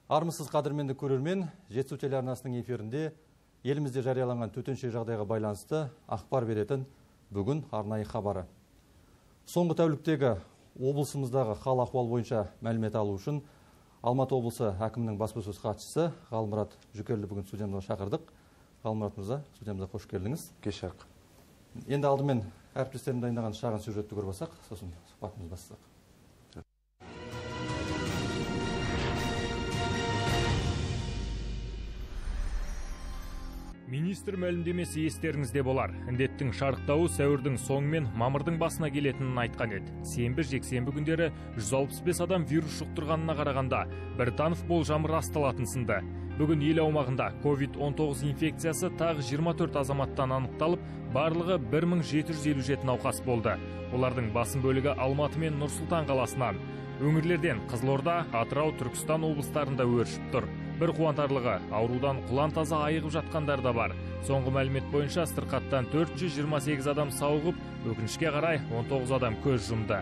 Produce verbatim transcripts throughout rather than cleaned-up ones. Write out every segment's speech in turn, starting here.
Армысыз қадірменді көрермен, Жетісу телеарнасының эфирінде елімізде жарияланған төтенше жағдайға байланысты ақпар беретін бүгін арнайы хабары. Соңғы тәуліктегі облысымыздағы хал ахуал бойынша мәлімет алу үшін Алматы облысы әкімінің баспасөз хатшысы Ғалмұрат Жүкелді бүгін студиямызға шақырдық. Ғалмұрат мырза, студиямызға қош келдіңіз. Кешірек. Енді алдымен әріптестерім дайындаған шағын сюжетті көріп алсақ, сосын сұхбатымызды бастасақ. Министр мәлімдемесі естеріңізде болар. Індеттің шарықтауы сәуірдің соңы мен мамырдың басына келетінін айтқан еді. Сенбі жексенбі күндері жүз алпыс бес адам вирус жұқтырғанына қарағанда Біртанов болжамы расталатын сынды. Бүгін ел аумағында ковид он тоғыз инфекциясы тағы жиырма төрт азаматтан анықталып, барлығы бір мың жеті жүз елу жеті науқас болды. Олардың басым бөлігі Алматы мен Нұр-Сұлтан қаласынан. Өңірлерден Қызылорда, Атырау, Түркістан облыстарында өршіп тұр. Бір қуантарлығы, аурудан құлан таза айығып жатқандар да бар. Соңғы мәлімет бойынша сырқаттан төрт жүз жиырма сегіз адам сауығып, өкінішке қарай он тоғыз адам көз жұмды.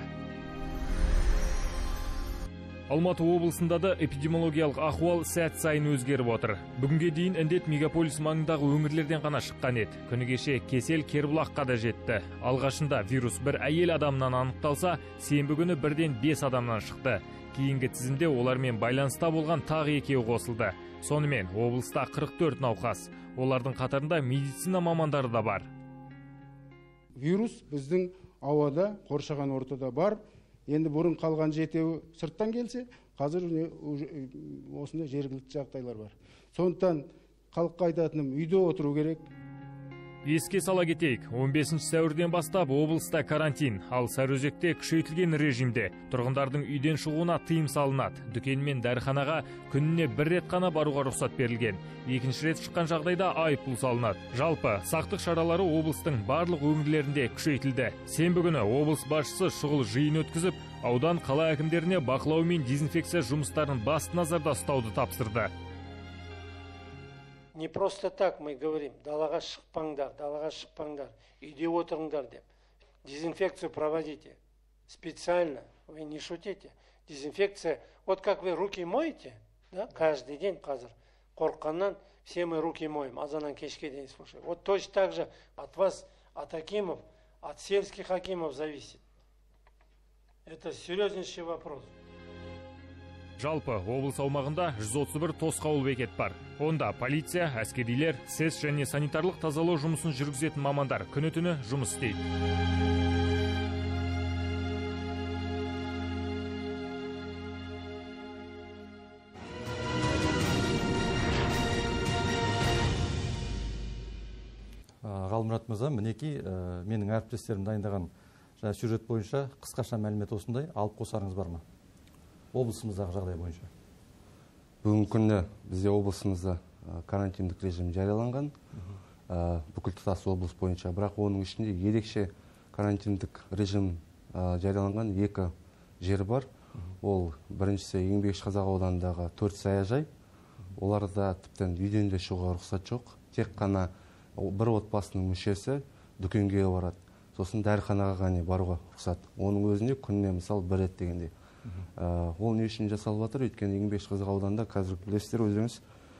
Алматы облысында да эпидемиологиялық ахуал сәт сайын өзгеріп отыр. Бүгінге дейін індет мегаполис маңындағы өңірлерден ғана шыққан еді. Күні кеше кесел Кербұлаққа да жетті. Алғашында вирус бір әйел адамнан анықталса, сенбі күні бірден бес адамнан шықты. Кейінгі тізімде олармен байланыста болған тағы екеуі қосылды. Сонымен облыста қырық төрт науқас. Олардың қатарында медицина мамандары да бар. Вирус біздің ауада, қоршаған ортада бар. Енді бұрын қалған жетеуі сырттан келсе, қазір осында жергілікті жағдайлар бар. Сондықтан халыққа айтатыным, үйде отыру керек. Еске сала кетейік, он бесінші сәуірден бастап облыста карантин, ал Сарыөзекте күшейтілген режимде. Тұрғындардың үйден шығуына тыйым салынады. Дүкен мен дәріханаға күніне бір рет қана баруға рұқсат берілген. Екінші рет шыққан жағдайда айыппұл салынады. Жалпы, сақтық шаралары облыстың барлық өңірлерінде күшейтілді. Сенбі күні облыс басшысы шұғыл жиын өткізіп, аудан қала әкімдеріне бақылау мен дезинфекция жұмыстарын басты назарда ұстауды тапсырды. Не просто так мы говорим, далаға шықпаңдар, далаға шықпаңдар, үйде отырыңдар деп. Дезинфекцию проводите. Специально, вы не шутите. Дезинфекция, вот как вы руки моете, да, каждый день, қазір, қорққаннан все мы руки моем, азаннан кешке дейін слушай. Вот точно так же от вас, от акимов, от сельских акимов зависит. Это серьезнейший вопрос. Жалпы облыс аумағында жүз отыз бір тосқауыл бекет бар. Онда полиция, әскерилер, сэс және санитарлық тазалау жұмысын жүргізетін мамандар күні-түні жұмыс істейді. Ғалмұрат мырза, мінекей менің әріптестерім дайындаған сюжет бойынша қысқаша мәлімет осындай, алып қосарыңыз бар ма? Облысымыздағы жағдай бойынша. Бүгінгі күні бізде облысымызда карантиндік режим жарияланған, бүкіл тұтас облыс бойынша. Бірақ оның ішінде ерекше карантиндік режим жарияланған екі жер бар. Ол біріншісі Еңбекшіқазақ ауданындағы төрт саяжай. Оларда тіптен үйден де шығуға рұқсат жоқ. Тек қана бір отбасының мүшесі дүкенге барады. Сосын дәріханаға ғана баруға рұқсат. Оның өзінде күніне мысалы бір рет дегенде. Ол не үшін жасалып жатыр? Өйткені Еңбекшіқазақ ауданында қазір білесіздер өздеріңіз,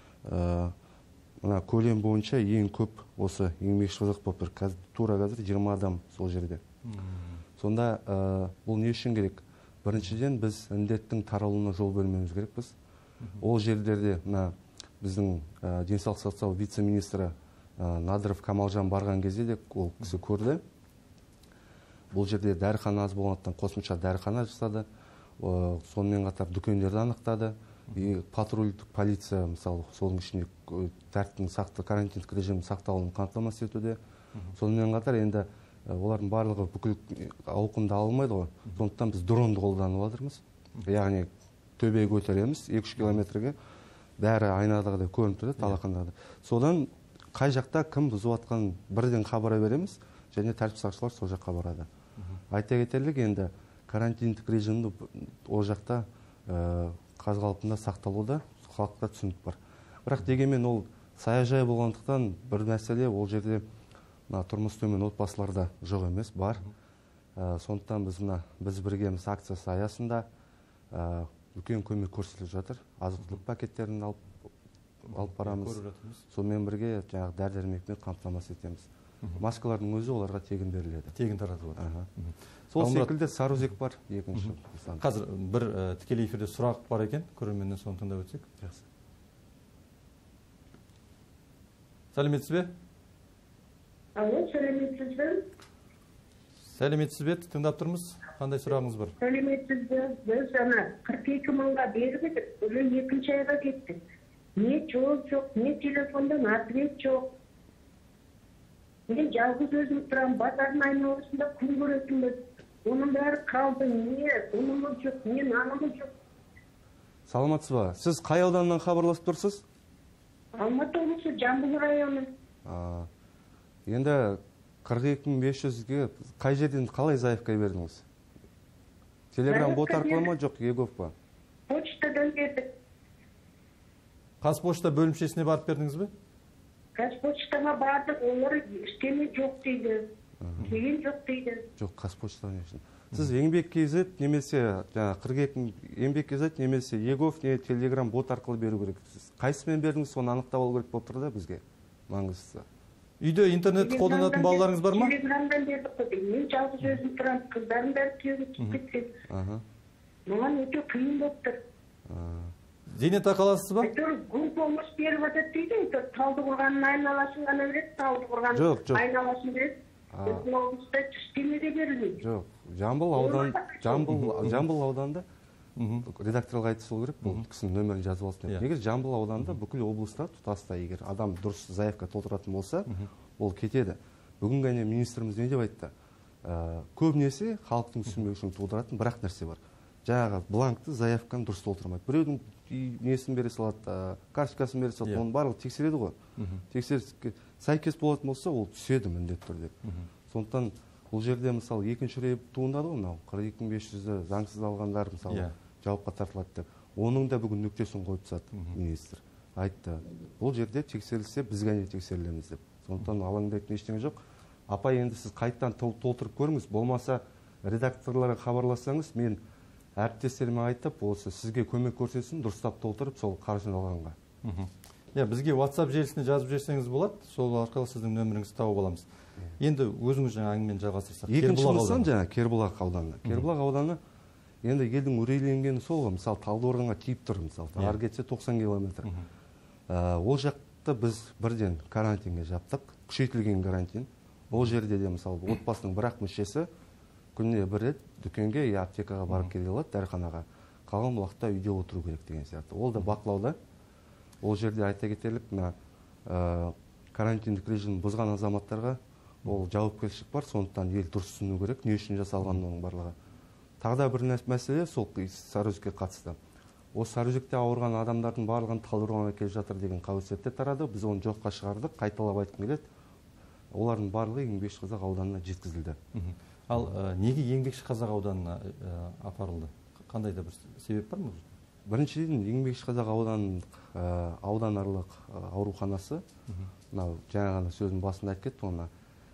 мына көлем бойынша ең көп осы Еңбекшіқазақ болып тұр. Тура қазір жиырма адам сол жерде. Сонда бұл не үшін керек? Біріншіден біз індеттің таралуына жол бермеуіміз керекпіз. Ол жерлерде мына біздің денсаулық сақтау вице-министрі Надыров Камалжан барған кезде де ол кісі көрді. Бұл жерде дәріхана аз болғандықтан қосымша дәріхана жасады. Сонымен қатар дүкендерді анықтады. Патрульдік полиция, мысалы, соның ішінде тәртіптің сақты карантиндік режим сақталуын қамтамасыз етуде. Сонымен қатар енді олардың барлығы бүкіл ауқымды алынбайды ғой. Сондықтан біз дронды қолданып жатырмыз. Яғни төбеге көтереміз, екі үш километрге бәрі айнадағыдай көрініп тұрады, алақандағыдай. Содан қай жақта кім бұзып жатқанын бірден хабар береміз, және тәртіп сақшылар сол жаққа барады. Айта кетерлік, енді карантиндік режимді ол жақта қазғалпында сақталуда, халықта түсінік бар. Бірақ дегенмен ол саяжай болғандықтан бір мәселе ол жерде тұрмыс төмен отбасыларда жоқ емес, бар. Сондықтан біз біз біргеміз акциясы аясында үлкен көмек көрсетіліп жатыр. Азық-түлік пакеттерін алып алып барамыз. Сонымен бірге жаңағы дәрі-дәрмекпен қамтамасыз етеміз. Маскалардың өзі оларға тегін беріледі. Тегін таратылып жатыр. Сол секілді Сарыөзек бар, екінші. Қазір бір тікелей эфирде сұрақ бар екен, көрерменнен соны тыңдап өтсек. Жақсы. Сәлеметсіз бе? Алло, сәлеметсіз бе? Сәлеметсіз бе? Тыңдап тұрмыз. Қандай сұрағыңыз бар? Сәлеметсіз бе? Біз ана қырық екі мыңға беріп едік, уже екінші айға кеттік. Не жол жоқ, не телефондан ответ жоқ. Мен жалғыз өзім тұрам, базардың айналасында күн көретінбіз. Оның бәрі қалды, не ұнымыз жоқ, не нанымыз жоқ. Саламатсыз ба? Сіз қай ауданнан хабарласып тұрсыз? Алматы облысы, Жамбыл районы. Енді қырық екі мың бес жүзге қай жерден қалай заявка бердіңіз? Телеграм бот арқылы ма, жоқ, Егов па? Почтадан бердік. Қазпошта бөлімшесіне барып бердіңіз бе? Қазпоштаға бардық, олар істеме жоқ дейді. Деген жоқ дейді. Жоқ, Қазпоштаға не үшін? Сіз еңбек кз немесе қырық екі еңбек кз немесе Егов не Телеграм бот арқылы беру керек. Қайсымен бердіңіз, соны анықтап алу керек болып тұр да бізге. Маңыздысы. Үйде интернет қолданатын балаларыңыз бар ма? Телеграмдан бердік қой. Мен жалғыз өзім тұрам, қыздарым бәрі күйеуге түсіп кеткен. Маған өте қиын болып тұр. Зейнетақы аласыз ба? Гүл помощь беріп жатыр дейді. Талдықорғанның айналасын ғана береді, Талдықорғанның айналасын береді. Біздің облыста түстеме де берілмейді. Жоқ, Жамбыл аудан, Жамбыл Жамбыл ауданында редакторға айтып сол керек, бұл кісінің нөмірін жазып алсын. Егер Жамбыл ауданында бүкіл облыста тұтастай, егер адам дұрыс заявка толтыратын болса, ол кетеді. Бүгін ғана министріміз не деп айтты? Көбінесе халықтың түсінбеу үшін толтыратын бірақ нәрсе бар. Жаңағы бланкты, заявканы дұрыс толтырмайды. Біреудің несін бере салады, карточкасын бере салады, оның барлығы тексереді ғой. Тексеріске сәйкес болатын болса, ол түседі міндетті түрде. Сондықтан бұл жерде мысалы екінші рет туындады ғой, мынау қырық екі мың бес жүзді заңсыз алғандар мысалы жауапқа тартылады деп. Оның да бүгін нүктесін қойып тастады министр. Айтты, бұл жерде тексерілсе біз ғана тексерілеміз деп. Сондықтан алаңдайтын ештеңе жоқ. Апа, енді сіз қайттан толтырып көріңіз, болмаса редакторларға хабарлассаңыз, мен әріптестеріме айтып, осы сізге көмек көрсетсін, дұрыстап толтырып, сол қаржыны алғанға. Бізге WhatsApp желісіне жазып жіберсеңіз болады, сол арқылы сіздің нөміріңізді тауып аламыз. Енді өзіңіз жаңа әңгімені жалғастырсақ. Екінші нысан жаңа Кербұлақ ауданы. Кербұлақ ауданы енді елдің үрейленгені сол ғой, мысалы Талдықорғанға тиіп тұр, мысалы, ары кетсе тоқсан километр. Ол жақты біз бірден карантинге жаптық, күшейтілген карантин. Ол жерде де мысалы отбасының бір-ақ мүшесі күніне бір рет дүкенге, аптекаға барып келе алады, дәріханаға. Қалған уақытта үйде отыру керек деген сияқты. Ол да бақылауда. Ол жерде айта кетерлік, мына карантиндік режим бұзған азаматтарға ол жауапкершілік бар, сондықтан ел дұрыс түсіну керек, не үшін жасалғанын оның барлығы. Тағы да бір мәселе сол Сарыөзекке қатысты. Осы Сарыөзекте ауырған адамдардың барлығын Талдықорғанға келіп жатыр деген қауесетте тарады. Біз оны жоққа шығардық, қайталап айтқым келеді. Олардың барлығы Еңбекшіқазақ ауданына жеткізілді. Ал неге Еңбекшіқазақ ауданына апарылды? Қандай да бір себеп бар ма? Біріншіден Еңбекшіқазақ ауданының ауданаралық ауруханасы, мынау жаңа ғана сөздің басында айтып кетті, оны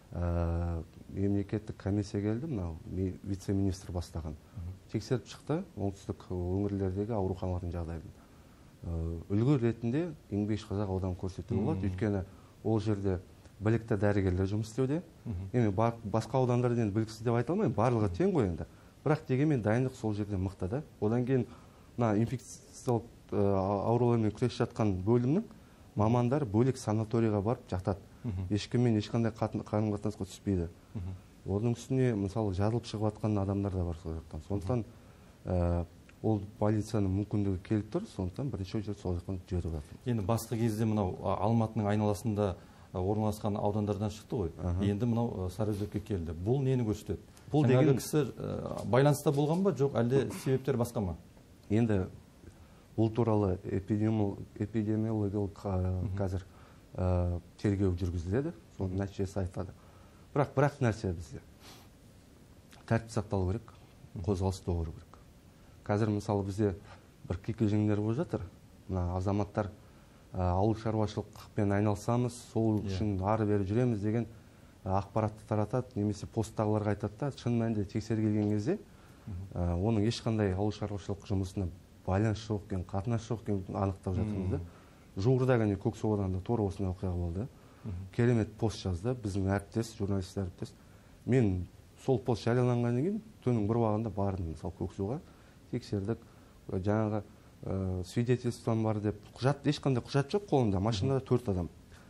мемлекеттік комиссия келді, мынау вице-министр бастаған. Тексеріп шықты оңтүстік өңірлердегі ауруханалардың жағдайын. Үлгі ретінде Еңбекшіқазақ ауданын көрсетуге болады, өйткені ол жерде білікті дәрігерлер жұмыс істеуде. Енді басқа аудандарда енді біліксіз деп айта алмаймын, барлығы тең ғой енді. Бірақ дегенмен дайындық сол жерде мықты да. Одан кейін мына инфекциялық аурулармен күресіп жатқан бөлімнің мамандар бөлек санаторияға барып жатады. Ешкіммен ешқандай қарым-қатынасқа түспейді. Оның үстіне мысалы жазылып шығып жатқан адамдар да бар сол жақтан. Сондықтан ол полицияның мүмкіндігі келіп тұр, сондықтан бірінші очередь сол жақтан жіберіп жатыр. Енді басқа кезде мынау Алматының айналасында орналасқан аудандардан шықты ғой. Енді мынау Сарыөзекке келді. Бұл нені көрсетеді? Бұл деген кісі байланыста болған ба, жоқ, әлде себептер басқа ма? Енді бұл туралы эпидемиологиялық қазір тергеу жүргізіледі, соның нәтижесі айтады. Бірақ бірақ нәрсе бізде тәртіп сақталу керек, қозғалыс болу керек. Қазір мысалы бізде бір кикілжіңдер болып жатыр. Мына азаматтар ауыл шаруашылықпен айналысамыз, сол үшін ары бері жүреміз деген ақпаратты таратады, немесе посттағыларға айтады да, шын мәнінде тексерілген кезде оның ешқандай ауыл шаруашылық жұмысына байланыс жоқ екен, қатынас жоқ екен анықтап жатырмыз да. Жуырда ғана Көксу ауданында тура осындай оқиға болды. Керемет пост жазды біздің әріптес, журналист әріптес. Мен сол пост жарияланғаннан кейін түннің бір уақытында бардым, мысалы Көксуға, тексердік, жаңағы свидетельством бар деп, құжат, ешқандай құжат жоқ қолында, машинада төрт адам.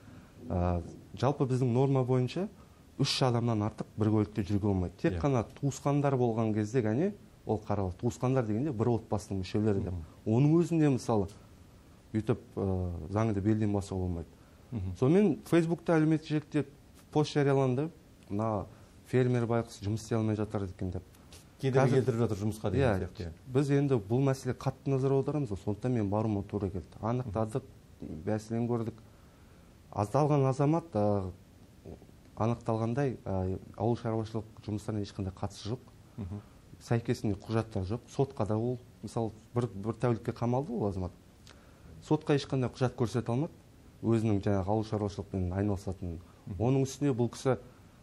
Жалпы біздің норма бойынша үш адамнан артық бір көлікте жүруге болмайды. Тек қана туысқандар болған кезде ғана ол қаралады. Туысқандар дегенде бір отбасының мүшелері деп. Оның өзінде мысалы үйтіп заңды белден басуға болмайды. Сонымен Фейсбукта әлеуметтік желіде пост жарияланды. Мына фермер байқұс жұмыс істей алмай жатыр екен деп. Кедергі келтіріп жатыр жұмысқа деген сияқты. Біз енді бұл мәселе қатты назар аударамыз, сондықтан мен баруыма тура келді. Анықтадық, бәсілен көрдік. Аздалған азамат анықталғандай ауыл шаруашылық жұмыстарына ешқандай қатысы жоқ. Сәйкесінде құжаттар жоқ. Сотқа да ол, мысалы, бір тәулікке қамалды ол азамат. Сотқа ешқандай құжат көрсете алмады. Өзінің жаңағы ауыл шаруашылықпен айналысатын. Оның үстіне бұл кісі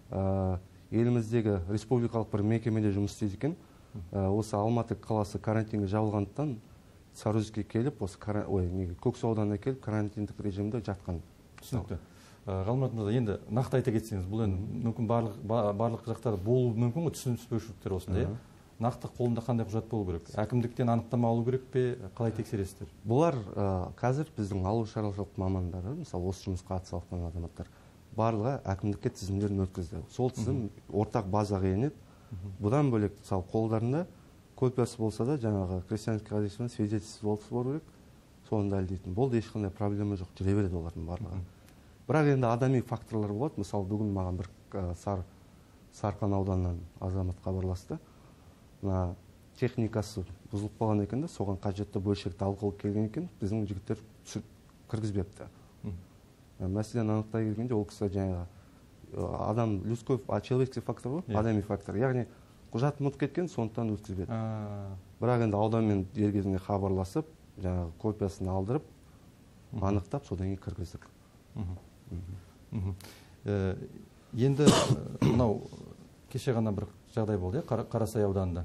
еліміздегі республикалық бір мекемеде жұмыс істейді екен. Осы Алматы қаласы карантинге жабылғандықтан Сарыөзекке келіп, осы Көксу ауданына келіп карантиндік режимде жатқан. Түсінікті. Ғалымат мырза, енді нақты айта кетсеңіз, бұл енді мүмкін барлық жақтарда болуы мүмкін ғой, түсініспеушіліктер осындай. Нақты қолында қандай құжат болу керек? Әкімдіктен анықтама алу керек пе? Қалай тексересіздер? Бұлар қазір біздің ауыл шаруашылық мамандары, мысалы осы жұмысқа атсалысқан азаматтар, барлығы әкімдікке тізімдерін өткізді. Сол тізім ортақ базаға енеді. Бұдан бөлек, мысалы, қолдарында копиясы болса да, жаңағы крестьянский хозяйствоның свидетельствосы болу керек, соны дәлелдейтін. Бұл да ешқандай проблема жоқ, жүре береді олардың барлығы. Бірақ енді адами факторлар болады. Мысалы, бүгін маған бір Сарқан ауданынан азамат хабарласты. Мына техникасы бұзылып қалған екен де, соған қажетті бөлшекті алғалы келген екен, біздің жігіттер кіргізбепті. Мәселен анықтай келгенде ол кісі жаңағы адам людской, человеческий фактор ғой, адами фактор. Яғни құжат ұмытып кеткен, сондықтан өткізбеді. Бірақ енді ауданмен дер кезінде хабарласып, жаңағы копиясын алдырып, анықтап, содан кейін кіргіздік. Енді мынау кеше ғана бір жағдай болды, Қарасай ауданында.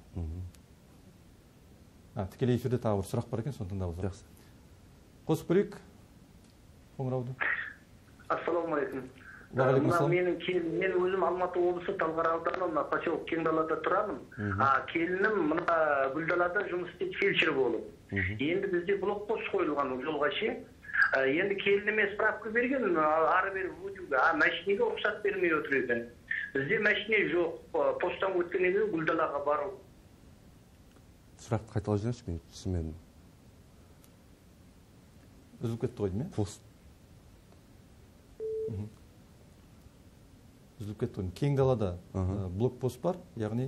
Тікелей эфирде тағы бір сұрақ бар екен, соны тыңдап отырмыз. Қосып көрейік қоңырауды. Ассалаумағалейкум. Уағалейкумассалам. Мен өзім Алматы облысы Талғар ауданы поселок Кеңдалада тұрамын. Келінім мына Гүлдалада жұмыс істейді фельдшер болып. Енді бізде блокпост қойылған жолға ше. Енді келініме справка берген, ары бері өтуге, а машинеге рұқсат бермей отыр екен. Бізде машине жоқ, посттан өткеннен кейін Гүлдалаға бару. Сұрақты қайталап жіберіңізші, мен түсінбедім. Үзіліп кетті ғой деймін? Пост. Үзіліп кетті ғой. Кеңдалада блокпост бар, яғни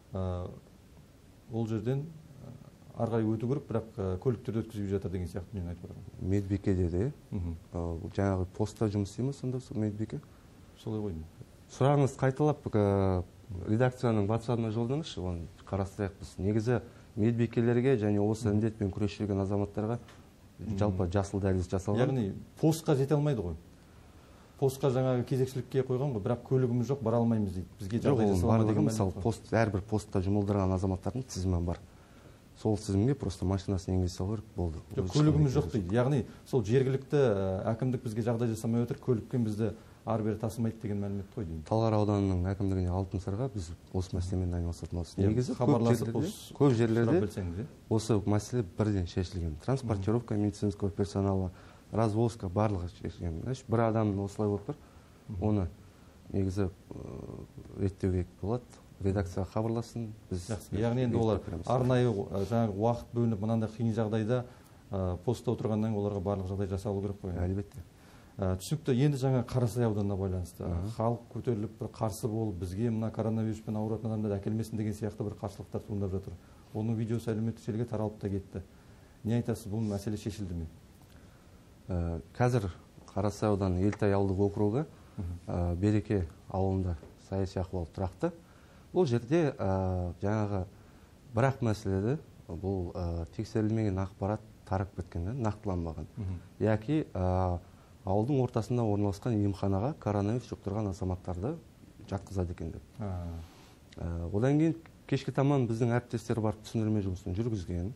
ол жерден арғай өту керек, бірақ көліктерді өткізіп жатыр деген сияқты мен айтып отырмын. Медбикеде де, жаңағы постта жұмыс істейме сонда медбике? Солай ғой. Сұрағыңыз қайталап, редакцияның WhatsApp-ына жолдаңызшы, оны қарастырайық біз. Негізі медбикелерге және осы індетпен күресіп жүрген азаматтарға жалпы жасыл дәліз жасалған. Яғни постқа жете алмайды ғой. Постқа жаңағы кезекшілікке қойған ғой, бірақ көлігіміз жоқ, бара алмаймыз дейді. Бізге жағдай жасалма деген мәлімет. Мысалы, пост әрбір постта жұмылдырған азаматтардың тізімі бар. Сол тізімге просто машинасын енгізе салу керек болды. Көлігіміз жоқ дейді. Яғни сол жергілікті әкімдік бізге жағдай жасамай отыр, көлікпен бізді ары бері тасымайды деген мәлімет қой деймін. Талғар ауданының әкімдігіне алтын сырға біз осы мәселемен айналысатынбыз. Негізі көп жерлерде осы мәселе бірден шешілген. Транспортировка медицинского персонала, развозка барлығы шешілген. Бір адамның осылай болып тұр, оны негізі реттеуге болады. Редакцияға хабарласын. Яғни енді олар арнайы жаңағы уақыт бөлініп мынандай қиын жағдайда постта отырғаннан оларға барлық жағдай жасалу керек қой. Әлбетте. Түсінікті. Енді жаңа Қарасай ауданына байланысты халық көтеріліп бір қарсы болып, бізге мына коронавируспен ауыратын адамдарды әкелмесін деген сияқты бір қарсылықтар туындап жатыр. Оның видеосы әлеуметтік желіге таралып та кетті. Не айтасыз, бұл мәселе шешілді ме? Қазір Қарасай ауданы Елтай ауылдық округі Береке ауылында саяси ахуал тұрақты. Бұл жерде жаңағы бірақ мәселеде бұл тексерілмеген ақпарат тарап кеткен, нақтыланбаған. Яки ауылдың ортасында орналасқан емханаға коронавирус жұқтырған азаматтарды жатқызады екен деп. Одан кейін кешке таман біздің әріптестер барып түсіндірме жұмысын жүргізген.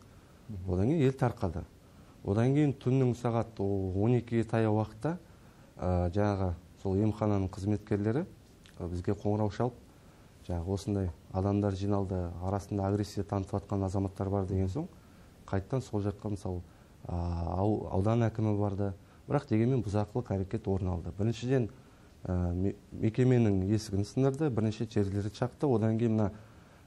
Одан кейін ел тарқады. Одан кейін түннің сағат он екіге таяу уақытта жаңағы сол емхананың қызметкерлері бізге қоңырау шалып, жаңағы осындай адамдар жиналды, арасында агрессия танытып жатқан азаматтар бар деген соң, қайттан сол жаққа мысалы аудан әкімі барды, бірақ дегенмен бұзақылық әрекет орын алды. Біріншіден мекеменің есігін сындырды, бірнеше терезелерді шақты, одан кейін мына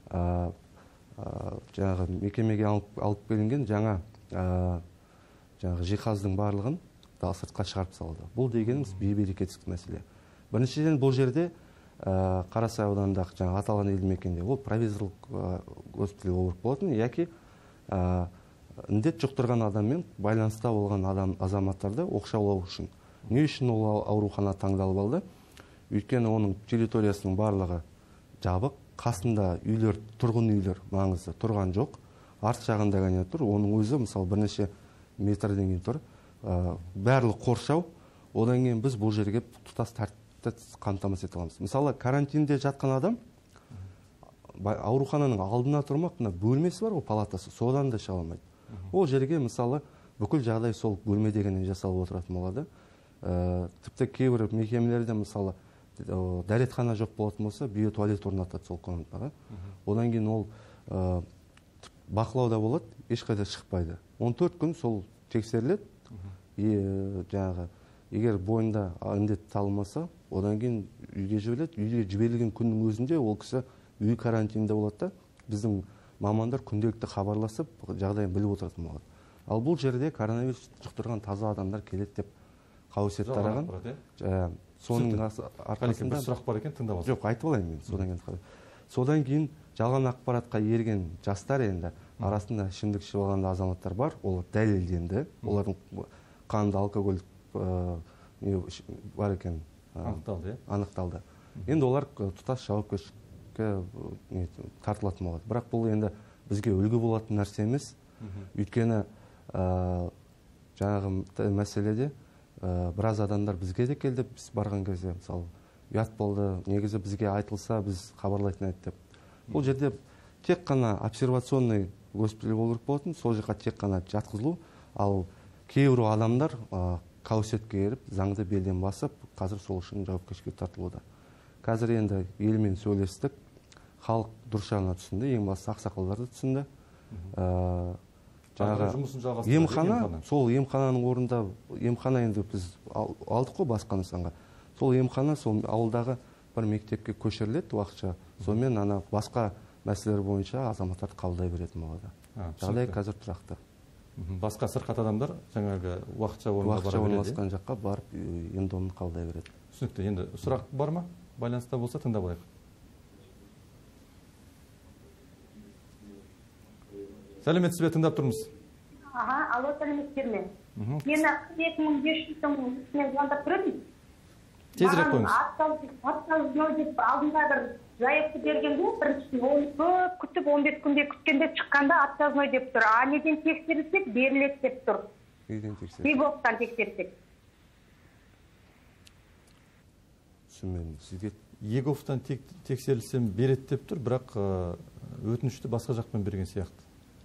жаңағы мекемеге алып келінген жаңа жаңағы жиһаздың барлығын сыртқа шығарып салды. Бұл дегеніміз бейберекетсіз мәселе. Біріншіден бұл жерде Қарасай ауданындағы жаңа аталған елді мекенде ол провизорлық госпиталь болып болатын, яки індет жұқтырған адаммен байланыста болған адам азаматтарды оқшаулау үшін. Не үшін ол аурухана таңдалып алды? Өйткені оның территориясының барлығы жабық, қасында үйлер, тұрғын үйлер маңызды тұрған жоқ. Арт жағында ғана тұр, оның өзі мысалы бірнеше метрден кейін тұр. Барлық қоршау, одан кейін біз бұл жерге тұтас тәртіпті қамтамасыз ете аламыз. Мысалы карантинде жатқан адам аурухананың алдына тұрмақ, мына бөлмесі бар, ол палатасы, содан да шыға алмайды. Ол жерге мысалы бүкіл жағдай сол бөлме дегеннен жасалып отыратын болады. Тіпті кейбір мекемелерде мысалы дәретхана жоқ болатын болса, биотуалет орнатады сол комнатаға. Одан кейін ол бақылауда болады, ешқайда шықпайды. он төрт күн сол тексеріледі. Жаңағы егер бойында індет табылмаса, одан кейін үйге жіберіледі. Үйге жіберілген күннің өзінде ол кісі үй карантинінде болады да, біздің мамандар күнделікті хабарласып, жағдайын біліп отыратын болады. Ал бұл жерде коронавирус жұқтырған таза адамдар келеді деп қауесет тараған. Соның арқасында бір сұрақ бар екен, тыңдап алыңыз. Жоқ, айтып алайын мен. Содан кейін содан кейін жалған ақпаратқа ерген жастар енді арасында ішімдік ішіп алған азаматтар бар, олар дәлелденді. Олардың қанында алкоголь бар екен анықталды. Анықталды. Енді олар тұтас жауапкершілікке тартылатын болады. Бірақ бұл енді бізге үлгі болатын нәрсе емес. Өйткені жаңағы мәселеде біраз адамдар бізге де келді, біз барған кезде мысалы ұят болды, негізі бізге айтылса біз хабарлайтын еді деп. Бұл жерде тек қана обсервационный госпиталь болу болатын, сол жаққа тек қана жатқызылу, ал кейбір адамдар қауесетке еріп, заңды белден басып, қазір сол үшін жауапкершілікке тартылуда. Қазір енді елмен сөйлестік, халық дұрыс жағына түсінді, ең бастысы ақсақалдар да түсінді. Жаңағы емхана, сол емхананың орнында, емхана енді біз алдық қой басқа нысанға. Сол емхана сол ауылдағы бір мектепке көшіріледі уақытша. Сонымен ана басқа мәселелер бойынша азаматтарды қабылдай беретін болады. Жағдай қазір тұрақты. Басқа сырқат адамдар жаңағы уақытша орналасқан жаққа барып ем-домын қабылдай береді. Түсінікті. Енді сұрақ бар ма? Байланыста болса тыңдап алайық. Сәлеметсіз бе, тыңдап тұрмыз. Аға, алло, сәлеметсіздер ме? Мен екі мың бес жүз теңгенің үстінен звондап тұрдым. Тезірек қойыңыз. Атталып деп алдында бір заявка бергенде, біріншісін он көп күтіп, он бес күнде күткенде шыққанда отказной деп тұр. А неден тексерілсек, беріледі деп тұр. Неден тексерілсек? Егоптан тексерсек. Түсінмедім. Сізге Еговтан тексерілсем береді деп тұр, бірақ өтінішті басқа жақтан берген сияқты.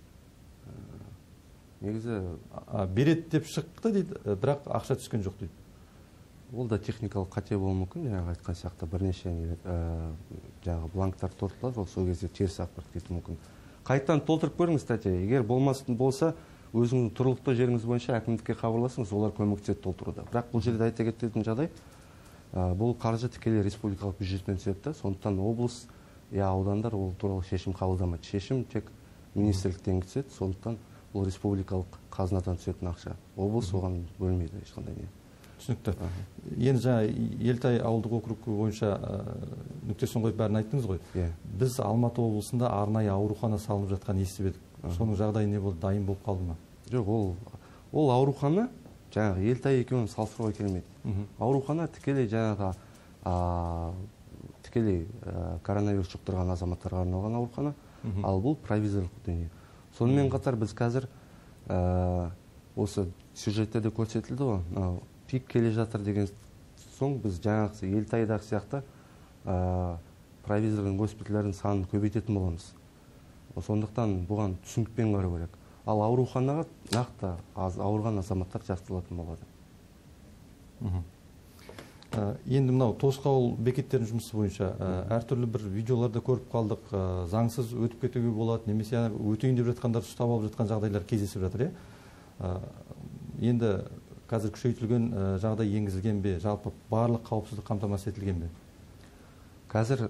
Негізі береді деп шықты дейді, бірақ ақша түскен жоқ дейді. Ол да техникалық қате болуы мүмкін, жаңағы айтқан сияқты бірнеше жаңағы бланктар толтырылады, ол сол кезде теріс ақпарат кетуі мүмкін. Қайттан толтырып көріңіз, тәте, егер болмасын болса, өзіңіздің тұрғылықты жеріңіз бойынша әкімдікке хабарласыңыз, олар көмектеседі толтыруда. Бірақ бұл жерде айта кететін жағдай, бұл қаржы тікелей республикалық бюджеттен түседі, сондықтан облыс, я аудандар ол туралы шешім қабылдамайды. Шешім тек министрліктен түседі, сондықтан бұл республикалық қазынадан түсетін ақша. Облыс оған бөлмейді ешқандай не. Түсінікті. Енді жаңа Елтай ауылдық округі бойынша нүктесін қойып бәрін айттыңыз ғой. Біз Алматы облысында арнайы аурухана салынып жатқан естіп едік. Соның жағдайы не болды, дайын болып қалды ма? Жоқ, ол аурухана жаңағы Елтай екеуін салыстыруға келмейді. Аурухана тікелей жаңағы тікелей коронавирус жұқтырған азаматтарға арналған аурухана, ал бұл провизорлық дүние. Сонымен қатар біз қазір осы сюжетте де көрсетілді ғой, пик келе жатыр деген соң біз жаңағы Елтайдағы сияқты провизорлық госпитальдердің санын көбейтетін боламыз. Сондықтан бұған түсінікпен қарау керек. ал ауруханаға нақты ауырған азаматтар жатқызылатын болады. Енді мынау тосқауыл бекеттердің жұмысы бойынша әртүрлі бір видеоларда көріп қалдық, заңсыз өтіп кетуге болады, немесе өтейін деп жатқандар ұстап алып жатқан жағдайлар кездесіп жатыр. Енді қазір күшейтілген жағдай енгізілген бе, жалпы барлық қауіпсіздік қамтамасыз етілген бе? Қазір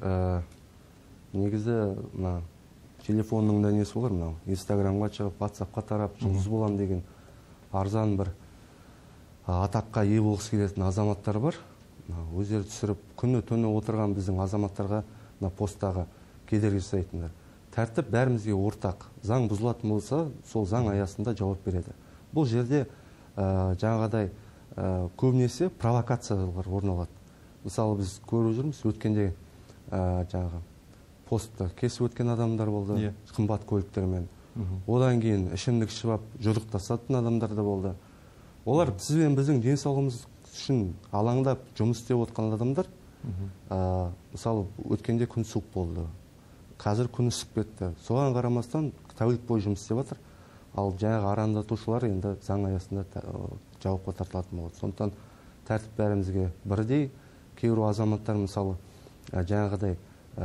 негізі телефонның да несі болар, мынау инстаграмға шығып, ватсапқа тарап, жұлдыз болам деген арзан бір атаққа ие болғысы келетін азаматтар бар. Өздері түсіріп, күні түні отырған біздің азаматтарға посттағы кедергі жасайтындар. Тәртіп бәрімізге ортақ. Заң бұзылатын болса, сол заң аясында жауап береді. Бұл жерде жаңағыдай көбінесе провокациялар орын алады. Мысалы, біз көріп жүрміз, өткенде жаңағы постты кесіп өткен адамдар болды, қымбат көліктермен. Одан кейін ішімдік ішіп алып жұдырық тастатын адамдар да болды. Олар сізбен біздің денсаулығымыз үшін алаңдап жұмыс істеп отқан адамдар. Мысалы, өткенде күн суық болды. Қазір күн ысып кетті. Соған қарамастан тәулік бойы жұмыс істеп жатыр. Ал жаңағы арандатушылар енді заң аясында жауапқа тартылатын болады. Сондықтан тәртіп бәрімізге бірдей. Кейбір азаматтар мысалы жаңағыдай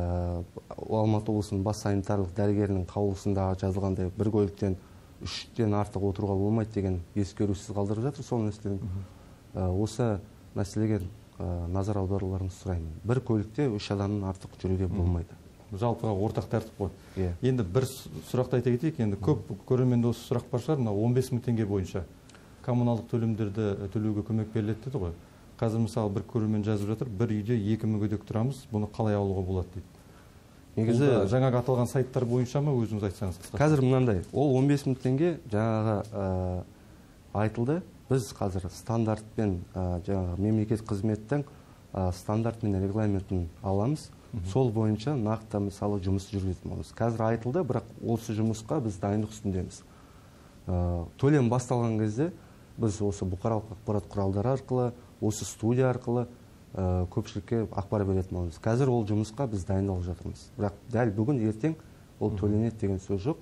Алматы облысының бас санитарлық дәрігерінің қаулысында жазылғандай бір көліктен үштен артық отыруға болмайды деген ескерусіз қалдырып жатыр. Сол нәрселерін осы мәселеге назар аударуларыңызды сұраймын. Бір көлікте үш адамнан артық жүруге болмайды. Жалпыға ортақ тәртіп қой. Енді бір сұрақты айта кетейік. Енді көп көрерменде осы сұрақ бар шығар. он бес мың теңге бойынша коммуналдық төлемдерді төлеуге көмек беріледі деді ғой. Қазір мысалы бір көрермен жазып жатыр, бір үйде екі мүгедек тұрамыз, бұны қалай алуға болады дейді. Негізі жаңағы аталған сайттар бойынша ма, өзіңіз айтсаңыз? Қазір мынандай, ол он бес мың теңге жаңағы айтылды. Біз қазір стандартпен жаңағы мемлекет қызметтің стандарт мен регламентін аламыз. Сол бойынша нақты мысалы жұмыс жүргізетін боламыз. Қазір айтылды, бірақ осы жұмысқа біз дайындық үстіндеміз. Төлем басталған кезде біз осы бұқаралық ақпарат құралдары арқылы, осы студия арқылы көпшілікке ақпар беретін боламыз. Қазір ол жұмысқа біз дайындалып жатырмыз. Бірақ дәл бүгін ертең ол төленеді деген сөз жоқ.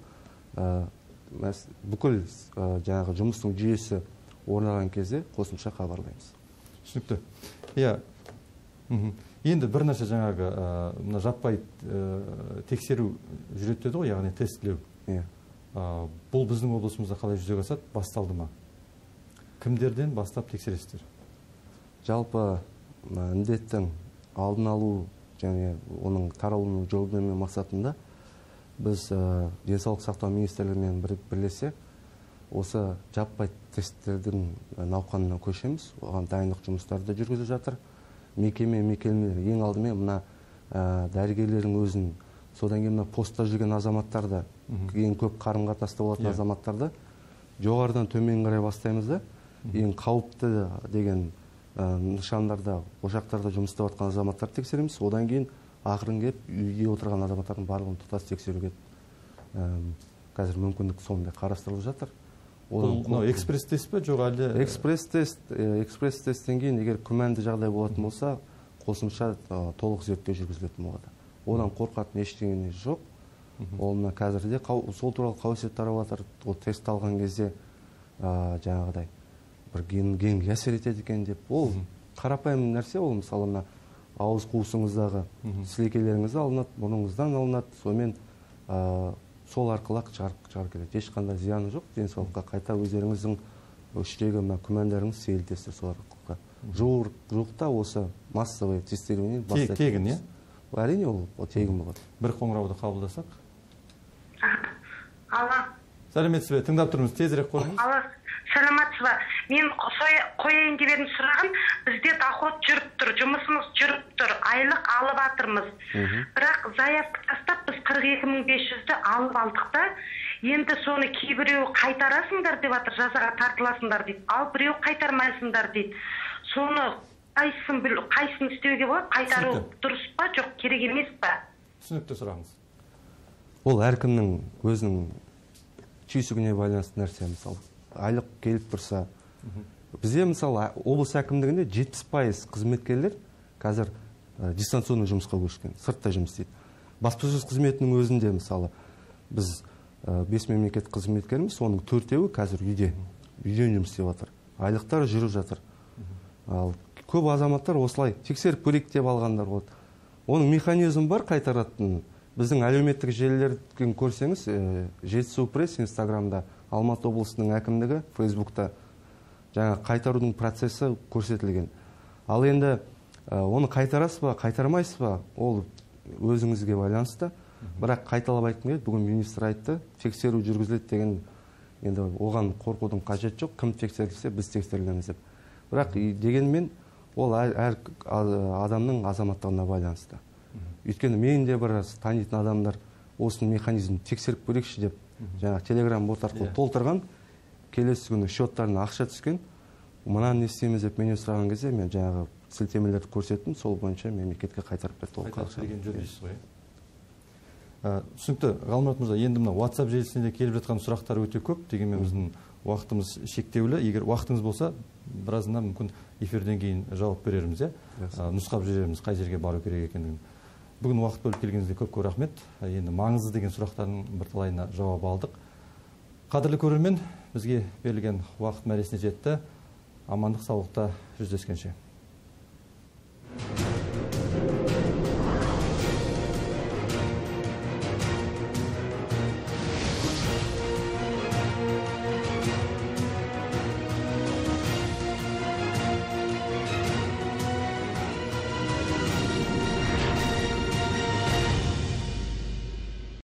Бүкіл жаңағы жұмыстың жүйесі орнаған кезде қосымша хабарлаймыз. Түсінікті. Иә. Енді бір нәрсе жаңағы мына жаппай тексеру жүреді деді ғой, яғни тестілеу. Бұл біздің облысымызда қалай жүзеге асады? Басталды ма? Кімдерден бастап тексересіздер? Жалпы індеттің алдын алу және оның таралуының жол бермеу мақсатында біз денсаулық сақтау министрлігімен бірлесе осы жаппай тесттердің науқанына көшеміз. Оған дайындық жұмыстары да жүргізіліп жатыр. Мекеме, мекемелер ең алдымен мына дәрігерлердің өзін, содан кейін мына постта жүрген азаматтарды, ең көп қарым-қатынаста болатын азаматтарды жоғарыдан төмен қарай бастаймыз да, ең қауіпті деген нышандарда, ошақтарда жұмыс істеп жатқан азаматтарды тексереміз. Одан кейін ақырын келіп үйде отырған азаматтардың барлығын тұтас тексеруге қазір мүмкіндік сондай қарастырылып жатыр. Ол экспресс-тест пе, жоқ әлде? Экспресс-тест, экспресс-тесттен кейін егер күмәнді жағдай болатын болса, қосымша толық зерттеу жүргізілетін болады. Одан қорқатын ештеңе жоқ. Ол мына қазірде сол туралы қауесет тарап жатыр. Ол тест алған кезде жаңағыдай бір генге әсер етеді екен деп. Ол қарапайым нәрсе, ол мысалы мына ауыз қуысыңыздағы сілекейлеріңіз алынады, мұрныңыздан алынады, сонымен сол арқылы шығарып келеді. Ешқандай зияны жоқ, денсаулыққа қайта өздеріңіздің іштегі күмәндарыңыз сейілтесіздер сол арқылы. Жуықта осы массовый тестирование бастайды. Тегін, е? Әрине ол тегін болады. Бір қоңырауды қабылдасақ. Алло. Сәлеметсіз бе? Тыңдап тұрмыз, тезірек қойыңыз. Алло. Саламатсыз ба? Мен қояйын деп едім сұрағым, бізде доход жүріп тұр, жұмысымыз жүріп тұр, айлық алып жатырмыз. Бірақ заявка тастап біз қырық екі мың бес жүзді алып алдық та, енді соны кейбіреу қайтарасыңдар деп жатыр, жазаға тартыласыңдар дейді. Ал біреу қайтармайсыңдар дейді. Соны қайсысын қайсысын істеуге болады? Қайтару дұрыс па, жоқ керек емес па? Түсінікті сұрағыңыз. Ол әркімнің өзінің түйсігіне байланысты нәрсе. Мысалы айлық келіп тұрса, бізде мысалы облыс әкімдігінде жетпіс пайыз қызметкерлер қазір дистанционный жұмысқа көшкен, сыртта жұмыс істейді. Баспасөз қызметінің өзінде мысалы біз бес мемлекет қызметкеріміз, соның төртеуі қазір үйде, үйден жұмыс істеп жатыр. Айлықтары жүріп жатыр. Ал көп азаматтар осылай тексеріп көрейік деп алғандар болады. Оның механизм бар қайтаратын. Біздің әлеуметтік желілерден көрсеңіз, Жетісу пресс, Инстаграмда, Алматы облысының әкімдігі, Фейсбукта жаңа қайтарудың процесі көрсетілген. Ал енді оны қайтарасыз ба, қайтармайсыз ба, ол өзіңізге байланысты. Бірақ қайталап айтқым келеді, бүгін министр айтты, тексеру жүргізіледі деген, енді оған қорқудың қажет жоқ, кім тексерілсе біз тексерілеміз деп. Бірақ дегенмен ол әр адамның азаматтығына байланысты. Өйткені мен де бір танитын адамдар осының механизмін тексеріп көрейікші деп, жаңа телеграм бот арқылы толтырған, келесі күні счеттарына ақша түскен, мынаны не істейміз деп менен сұраған кезде мен жаңағы сілтемелерді көрсеттім, сол бойынша мемлекетке қайтарып берді. Қайтарып берген жөн дейсіз ғой. Түсінікті, Ғалымұрат мырза, енді мына WhatsApp желісінде келіп жатқан сұрақтар өте көп, дегенмен біздің уақытымыз шектеулі. Егер уақытыңыз болса, біразында мүмкін эфирден кейін жауап берерміз, нұсқап жібереміз, қай жерге бару керек екендігін. Бүгін уақыт бөліп келгеніңізге көп-көп рахмет. Енді маңызды деген сұрақтардың бірталайына жауап алдық. Қадірлі көрермен, бізге берілген уақыт мәресіне жетті. Амандық, саулықта жүздескенше.